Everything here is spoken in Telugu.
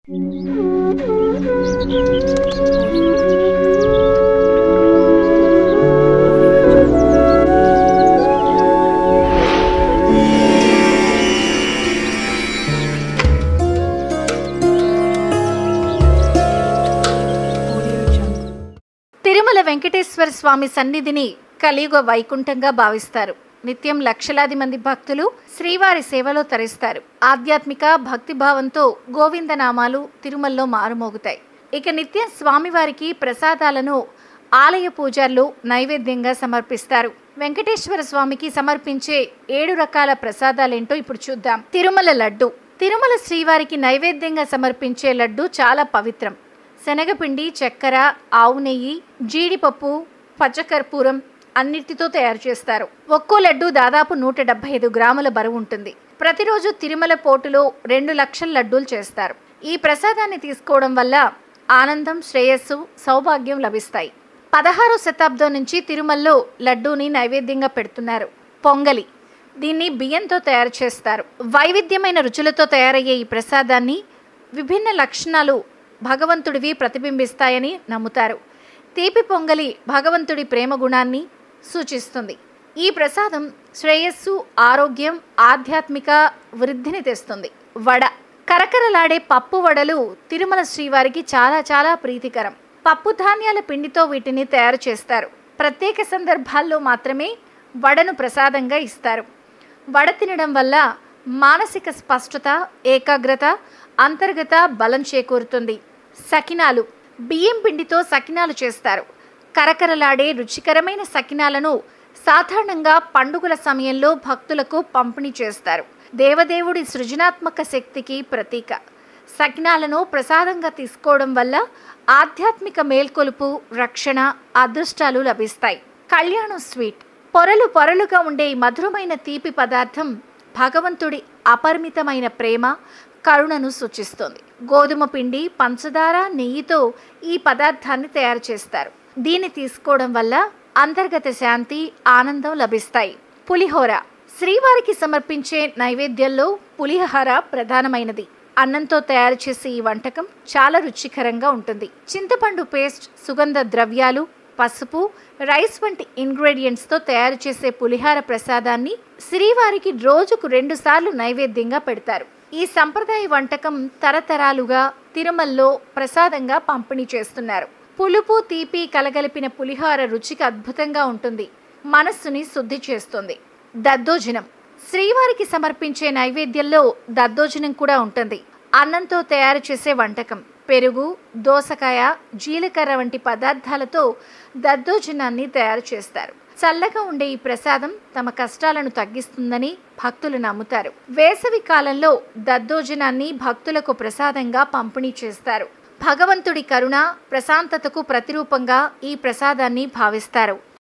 తిరుమల వెంకటేశ్వర స్వామి సన్నిధిని కలియుగ వైకుంఠంగా భావిస్తారు. నిత్యం లక్షలాది మంది భక్తులు శ్రీవారి సేవలో తరిస్తారు. ఆధ్యాత్మిక భక్తిభావంతో గోవిందనామాలు తిరుమలలో మారుమోగుతాయి. ఇక నిత్యం స్వామివారికి ప్రసాదాలను ఆలయ పూజారులు నైవేద్యంగా సమర్పిస్తారు. వెంకటేశ్వర స్వామికి సమర్పించే 7 రకాల ప్రసాదాలేంటో ఇప్పుడు చూద్దాం. తిరుమల లడ్డు. తిరుమల శ్రీవారికి నైవేద్యంగా సమర్పించే లడ్డు చాలా పవిత్రం. శనగపిండి, చక్కెర, ఆవు నెయ్యి, జీడిపప్పు, పచ్చకర్పూరం అన్నిటితో తయారు చేస్తారు. ఒక్కో లడ్డు దాదాపు 175 గ్రాముల బరువు ఉంటుంది. ప్రతిరోజు తిరుమల పోటులో 2 లక్షల లడ్డూలు చేస్తారు. ఈ ప్రసాదాన్ని తీసుకోవడం వల్ల ఆనందం, శ్రేయస్సు, సౌభాగ్యం లభిస్తాయి. 16వ శతాబ్దం నుంచి తిరుమలలో లడ్డూని నైవేద్యంగా పెడుతున్నారు. పొంగలి. దీన్ని బియ్యంతో తయారు చేస్తారు. వైవిధ్యమైన రుచులతో తయారయ్యే ఈ ప్రసాదాన్ని విభిన్న లక్షణాలు భగవంతుడివి ప్రతిబింబిస్తాయని నమ్ముతారు. తీపి పొంగలి భగవంతుడి ప్రేమ గుణాన్ని సూచిస్తుంది. ఈ ప్రసాదం శ్రేయస్సు, ఆరోగ్యం, ఆధ్యాత్మిక వృద్ధిని తెస్తుంది. వడ. కరకరలాడే పప్పు వడలు తిరుమల శ్రీవారికి చాలా చాలా ప్రీతికరం. పప్పు ధాన్యాల పిండితో వీటిని తయారు చేస్తారు. ప్రత్యేక సందర్భాల్లో మాత్రమే వడను ప్రసాదంగా ఇస్తారు. వడ తినడం వల్ల మానసిక స్పష్టత, ఏకాగ్రత, అంతర్గత బలం చేకూరుతుంది. సకినాలు. బియ్యం పిండితో సకినాలు చేస్తారు. కరకరలాడే రుచికరమైన సకినాలను సాధారణంగా పండుగల సమయంలో భక్తులకు పంపిణీ చేస్తారు. దేవదేవుడి సృజనాత్మక శక్తికి ప్రతీక. సకినాలను ప్రసాదంగా తీసుకోవడం వల్ల ఆధ్యాత్మిక మేల్కొలుపు, రక్షణ, అదృష్టాలు లభిస్తాయి. కళ్యాణం స్వీట్. పొరలు పొరలుగా ఉండే మధురమైన తీపి పదార్థం భగవంతుడి అపరిమితమైన ప్రేమ, కరుణను సూచిస్తుంది. గోధుమ పిండి, పంచదార, నెయ్యితో ఈ పదార్థాన్ని తయారు చేస్తారు. దీన్ని తీసుకోవడం వల్ల అంతర్గత శాంతి, ఆనందం లభిస్తాయి. పులిహోర. శ్రీవారికి సమర్పించే నైవేద్యంలో పులిహోర ప్రధానమైనది. అన్నంతో తయారు చేసే ఈ వంటకం చాలా రుచికరంగా ఉంటుంది. చింతపండు పేస్ట్, సుగంధ ద్రవ్యాలు, పసుపు, రైస్ వంటి ఇంగ్రీడియంట్స్తో తయారు చేసే పులిహార ప్రసాదాన్ని శ్రీవారికి రోజుకు 2 సార్లు నైవేద్యంగా పెడతారు. ఈ సంప్రదాయ వంటకం తరతరాలుగా తిరుమలలో ప్రసాదంగా పంపిణీ చేస్తున్నారు. పులుపు, తీపి కలగలిపిన పులిహార రుచికి అద్భుతంగా ఉంటుంది. మనస్సుని శుద్ధి చేస్తుంది. దద్దోజనం. శ్రీవారికి సమర్పించే నైవేద్యంలో దద్దోజనం కూడా ఉంటుంది. అన్నంతో తయారు చేసే వంటకం. పెరుగు, దోసకాయ, జీలకర్ర వంటి పదార్థాలతో దద్దోజనాన్ని తయారు చేస్తారు. చల్లగా ఉండే ఈ ప్రసాదం తమ కష్టాలను తగ్గిస్తుందని భక్తులు నమ్ముతారు. వేసవి కాలంలో దద్దోజనాన్ని భక్తులకు ప్రసాదంగా పంపిణీ చేస్తారు. భగవంతుడి కరుణ, ప్రశాంతతకు ప్రతిరూపంగా ఈ ప్రసాదాన్ని భావిస్తారు.